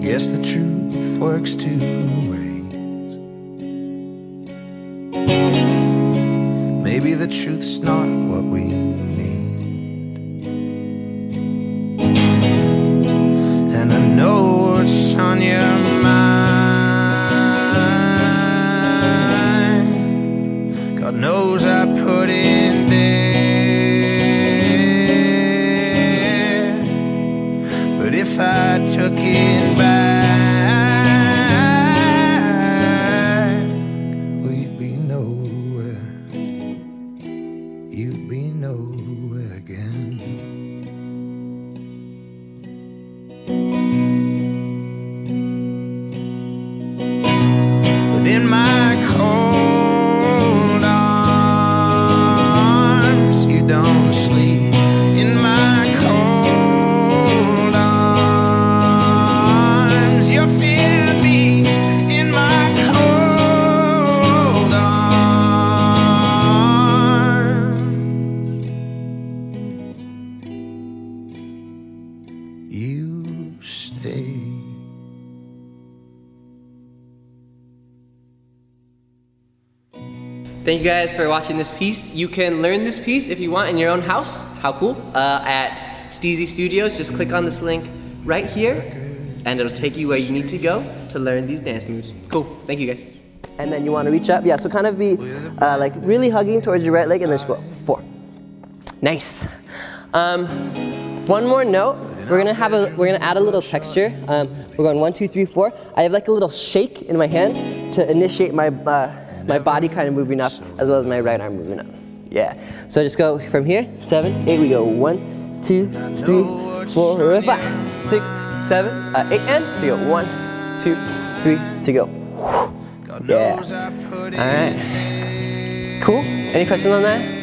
guess the truth works two ways. Maybe the truth's not what we need, and I know what's on your mind. God knows I put in there, but if I took it back, we'd be nowhere. You'd be nowhere again. But in my cold arms, you don't sleep. In my cold arms, your fear beats. In my cold arms, you stay. Thank you guys for watching this piece. You can learn this piece if you want in your own house. How cool. At STEEZY Studios, just click on this link right here and it'll take you where you need to go to learn these dance moves. Cool. Thank you guys. And then you want to reach up. Yeah, so kind of be like really hugging towards your right leg and then just go 4. Nice. One more note. We're gonna add a little texture. We're going 1, 2, 3, 4. I have like a little shake in my hand to initiate my my body kind of moving up as well as my right arm moving up. Yeah. So just go from here. 7, 8. We go 1, 2, 3, 4, 5, 6, 7, 8, and to go 1, 2, 3 to go. Yeah. All right. Cool. Any questions on that?